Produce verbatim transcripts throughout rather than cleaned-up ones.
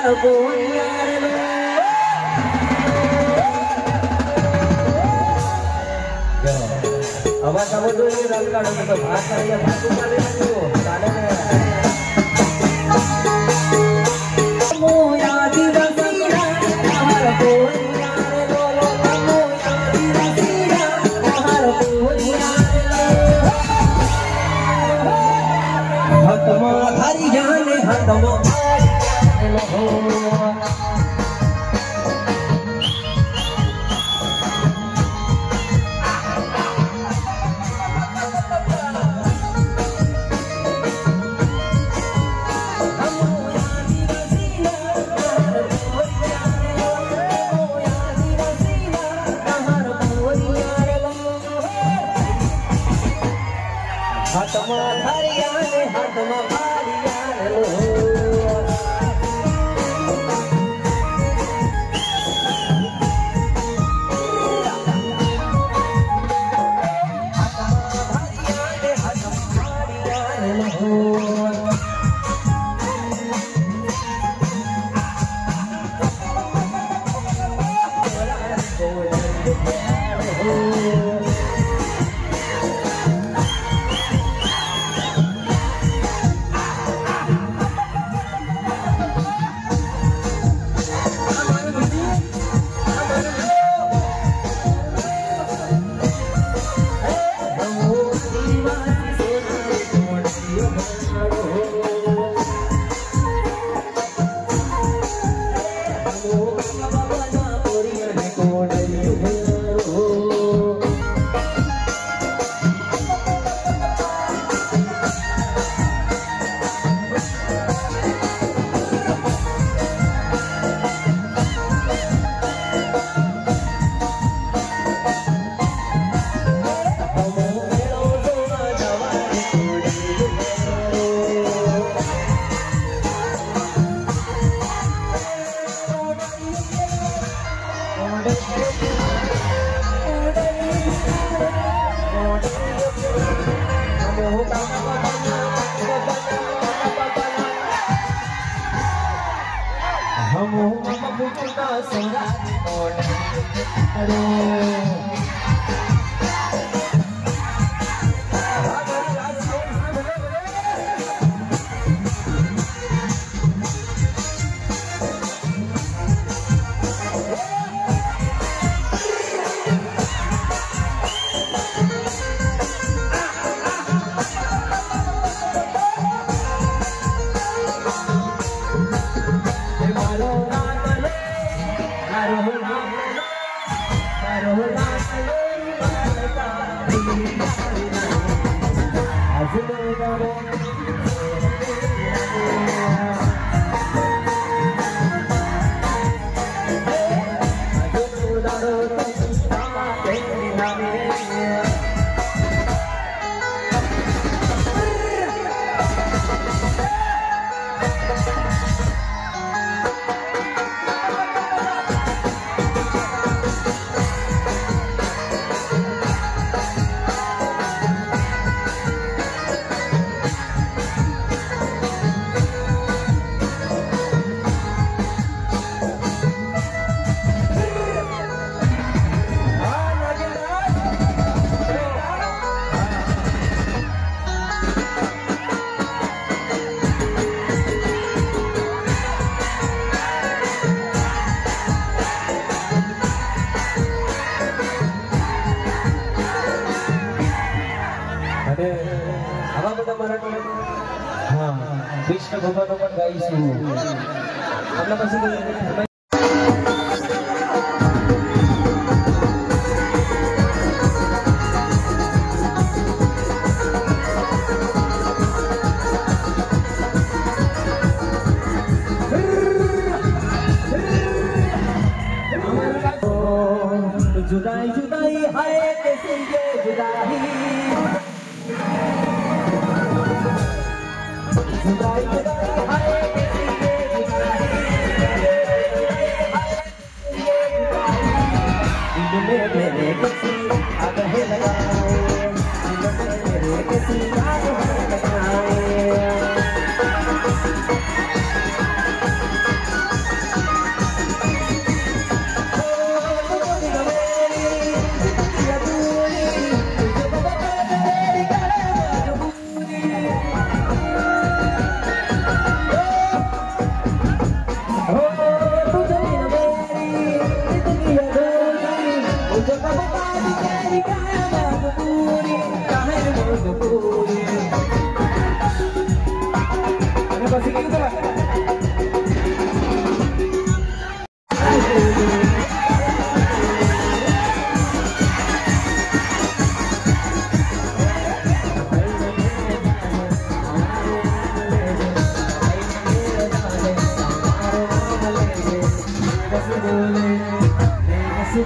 आवाज आवाज दो ये रंग का रंग तो भाग कर या भाग को ले लो डाले में मोया दिल सीना हर कोई यार लो लो मोया दिल सीना हर कोई यार लो हतमा हरि जाने हतमा लो हाथमा हरियाणे हाथमा हरियाणे लो हरियाणे हाथमा हरियाणे लो हम मुकुटा सोरा कृष्ण भगवान पर गाइसु अपना पसी जुदाई जुदाई है कैसे ये जुदाई जुदाई जुदाई है कैसे ये जुदाई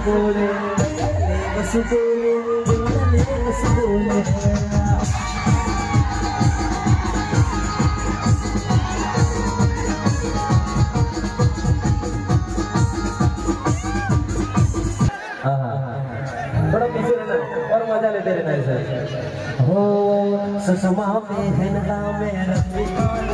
बोले ले बस बोले ले बस बोले थोड़ा पीछे रहना और मजा लेते रहना है सर। हो ससुमा में हिंदा में रखी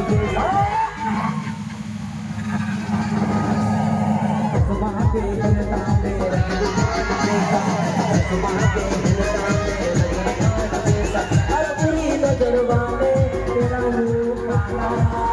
ससुमा के हिंदा में रखी ससुमा के हिंदा में रखी हर पूरी नजरवा में तेरा मुंह काला